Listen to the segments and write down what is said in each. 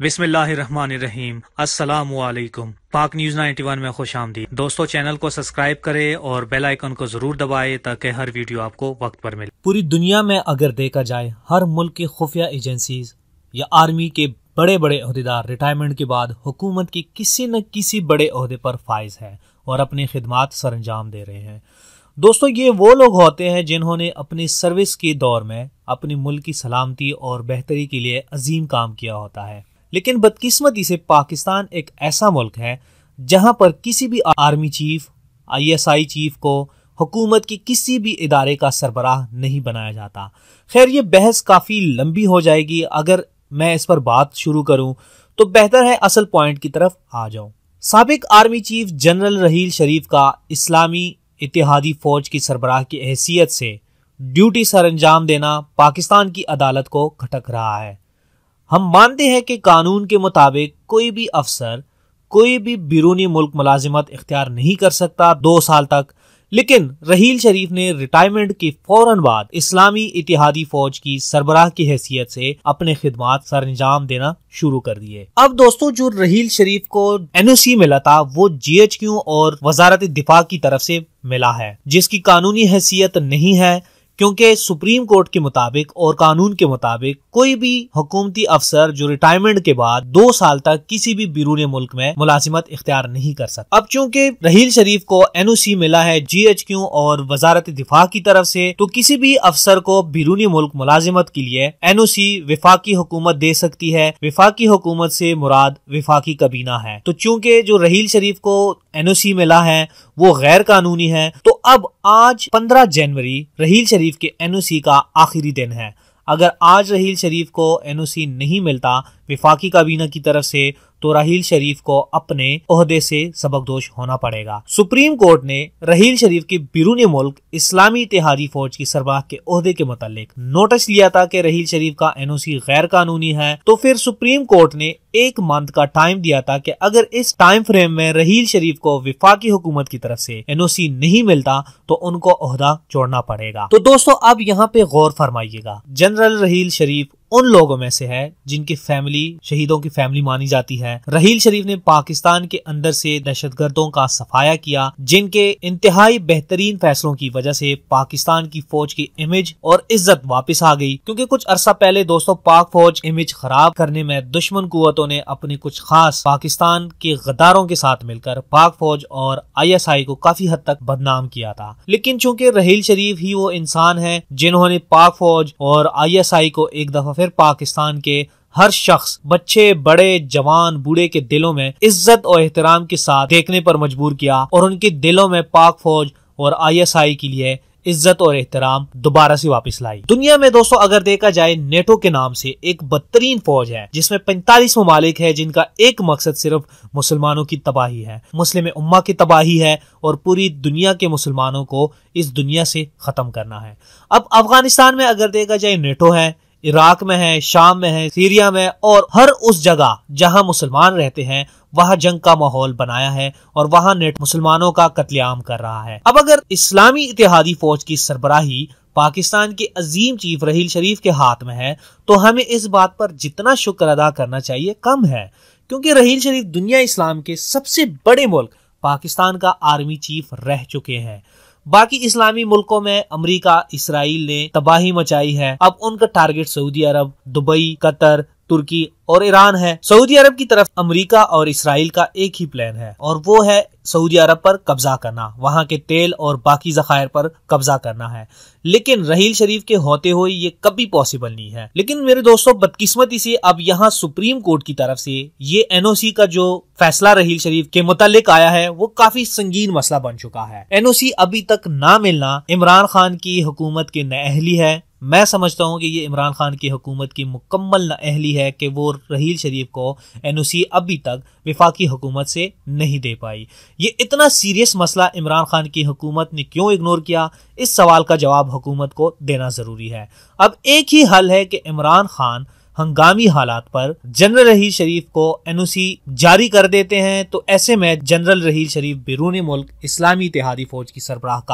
बिस्मिल्लाहिर्रहमानिर्रहीम। अस्सलामुअलैकुम। पाक न्यूज़ 91 में खुश आमदीद। दोस्तों, चैनल को सब्सक्राइब करें और बेल आइकन को जरूर दबाएं ताकि हर वीडियो आपको वक्त पर मिले। पूरी दुनिया में अगर देखा जाए, हर मुल्क की खुफिया एजेंसीज या आर्मी के बड़े बड़े अहदेदार रिटायरमेंट के बाद हुकूमत की किसी न किसी बड़े अहदे पर फाइज है और अपनी खिदमात सरंजाम दे रहे हैं। दोस्तों, ये वो लोग होते हैं जिन्होंने अपनी सर्विस के दौर में अपनी मुल्क की सलामती और बेहतरी के लिए अजीम काम किया होता है। लेकिन बदकिस्मती से पाकिस्तान एक ऐसा मुल्क है जहां पर किसी भी आर्मी चीफ, ISI चीफ को हुकूमत की किसी भी इदारे का सरबराह नहीं बनाया जाता। खैर, ये बहस काफ़ी लंबी हो जाएगी। अगर मैं इस पर बात शुरू करूं तो बेहतर है असल पॉइंट की तरफ आ जाऊं। साबिक army chief general Raheel Sharif का इस्लामी इत्तेहादी फौज की सरबराह की हैसियत से ड्यूटी सरअंजाम देना पाकिस्तान की अदालत को खटक रहा है। हम मानते हैं कि कानून के मुताबिक कोई भी अफसर कोई भी बैरूनी मुल्क मुलाजिमत इख्तियार नहीं कर सकता 2 साल तक, लेकिन रहील शरीफ ने रिटायरमेंट के फौरन बाद इस्लामी इत्तेहादी फौज की सरबराह की हैसियत से अपने खिदमात सरअंजाम देना शुरू कर दिए। अब दोस्तों, जो रहील शरीफ को NOC मिला था वो GHQ और वजारत दिफा की तरफ से मिला है, जिसकी कानूनी हैसियत नहीं है, क्योंकि सुप्रीम कोर्ट के मुताबिक और कानून के मुताबिक कोई भी हुकूमती अफसर जो रिटायरमेंट के बाद 2 साल तक किसी भी बैरून मुल्क में मुलाजिमत इख्तियार नहीं कर सकता। अब चूंकि रहील शरीफ को NOC मिला है GHQ और वजारत दिफा की तरफ से, तो किसी भी अफसर को बैरूनी मुल्क मुलाजिमत के लिए NOC विफाकी हुकूमत दे सकती है। विफाकी हुकूमत से मुराद विफाकी कबीना है। तो चूंकि जो रहील शरीफ को NOC मिला है वो गैर कानूनी है, तो अब आज 15 जनवरी रहील शरीफ के NOC का आखिरी दिन है। अगर आज रहील शरीफ को NOC नहीं मिलता विफाकी काबीना की तरफ से, तो रहील शरीफ को अपने ओहदे से सबकदोश होना पड़ेगा। सुप्रीम कोर्ट ने रहील शरीफ के बैरूनी मुल्क इस्लामी इत्तेहादी फौज की सरबराह के ओहदे के मुतालिक नोटिस लिया था कि रहील शरीफ का NOC गैर कानूनी है। तो फिर सुप्रीम कोर्ट ने 1 मंथ का टाइम दिया था कि अगर इस टाइम फ्रेम में रहील शरीफ को विफाकी हुकूमत की तरफ से NOC नहीं मिलता तो उनको ओहदा छोड़ना पड़ेगा। तो दोस्तों, अब यहाँ पे गौर फरमाइएगा, जनरल रहील शरीफ उन लोगों में से है जिनकी फैमिली शहीदों की फैमिली मानी जाती है। रहील शरीफ ने पाकिस्तान के अंदर से दहशतगर्दों का सफाया किया, जिनके इंतहाई बेहतरीन फैसलों की वजह से पाकिस्तान की फौज की इमेज और इज्जत वापस आ गई। क्योंकि कुछ अरसा पहले दोस्तों पाक फौज इमेज खराब करने में दुश्मन कुव्वतों ने अपनी कुछ खास पाकिस्तान के गद्दारों के साथ मिलकर पाक फौज और ISI को काफी हद तक बदनाम किया था। लेकिन चूंकि रहील शरीफ ही वो इंसान है जिन्होंने पाक फौज और ISI को एक दफा फिर पाकिस्तान के हर शख्स, बच्चे, बड़े, जवान, बूढ़े के दिलों में इज्जत और एहतराम के साथ देखने पर मजबूर किया और उनके दिलों में पाक फौज और ISI के लिए इज्जत और एहतराम दोबारा से वापस लाई। दुनिया में दोस्तों अगर देखा जाए, नेटो के नाम से एक बदतरीन फौज है जिसमें 45 ममालिक है, जिनका एक मकसद सिर्फ मुसलमानों की तबाही है, मुस्लिम उम्मा की तबाही है और पूरी दुनिया के मुसलमानों को इस दुनिया से खत्म करना है। अब अफगानिस्तान में अगर देखा जाए नेटो है, इराक में है, शाम में है, सीरिया में और हर उस जगह जहां मुसलमान रहते हैं वहां जंग का माहौल बनाया है और वहां नेट मुसलमानों का कत्लेआम कर रहा है। अब अगर इस्लामी इत्तेहादी फौज की सरबराही पाकिस्तान के अजीम चीफ रहील शरीफ के हाथ में है, तो हमें इस बात पर जितना शुक्र अदा करना चाहिए कम है, क्योंकि रहील शरीफ दुनिया इस्लाम के सबसे बड़े मुल्क पाकिस्तान का आर्मी चीफ रह चुके हैं। बाकी इस्लामी मुल्कों में अमेरिका, इसराइल ने तबाही मचाई है। अब उनका target Saudi Arab, Dubai, Qatar, Turkey और ईरान है। सऊदी अरब की तरफ अमेरिका और इसराइल का एक ही प्लान है और वो है सऊदी अरब पर कब्जा करना, वहां के तेल और बाकी ज़खायर पर कब्जा करना है। लेकिन रहील शरीफ के होते हुए ये कभी पॉसिबल नहीं है। लेकिन मेरे दोस्तों, बदकिस्मती से अब यहाँ सुप्रीम कोर्ट की तरफ से ये NOC का जो फैसला रहील शरीफ के मुतालिक आया है वो काफी संगीन मसला बन चुका है। NOC अभी तक ना मिलना इमरान खान की हुकूमत की नाअहली है। मैं समझता हूँ कि ये इमरान खान की हुकूमत की मुकम्मल नाअहली है कि वो रहील शरीफ को NOC अभी तक विफाकी हुकूमत से नहीं दे पाई। ये इतना सीरियस मसला इमरान खान की हुकूमत ने क्यों इग्नोर किया, इस सवाल का जवाब हुकूमत को देना जरूरी है। अब एक ही हल है कि इमरान खान हंगामी हालात पर जनरल रहील शरीफ को NOC जारी कर देते हैं, तो ऐसे में जनरल रहील शरीफ बैरून मुल्क इस्लामी इत्तेहादी फौज की सरबराह का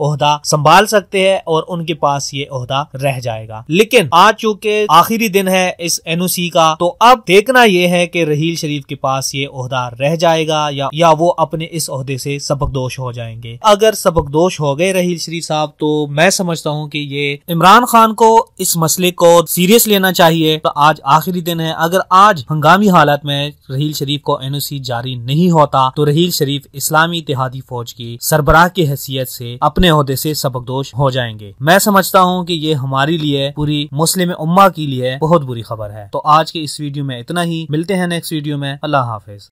ओहदा संभाल सकते हैं और उनके पास ये ओहदा रह जाएगा। लेकिन आज चूंकि आखिरी दिन है इस एनओसी का, तो अब देखना यह है कि रहील शरीफ के पास ये ओहदा रह जाएगा या वो अपने इस ओहदे से सबकदोश हो जाएंगे। अगर सबकदोश हो गए रहील शरीफ साहब, तो मैं समझता हूँ कि ये इमरान खान को इस मसले को सीरियस लेना चाहिए। तो आज आखिरी दिन है, अगर आज हंगामी हालत में रहील शरीफ को एनओसी जारी नहीं होता तो रहील शरीफ इस्लामी इत्तेहादी फौज की सरबराह की हैसियत से अपने ओहदे से सबकदोश हो जाएंगे। मैं समझता हूँ कि ये हमारे लिए, पूरी मुस्लिम उम्मा के लिए बहुत बुरी खबर है। तो आज के इस वीडियो में इतना ही, मिलते हैं नेक्स्ट वीडियो में। अल्लाह हाफिज।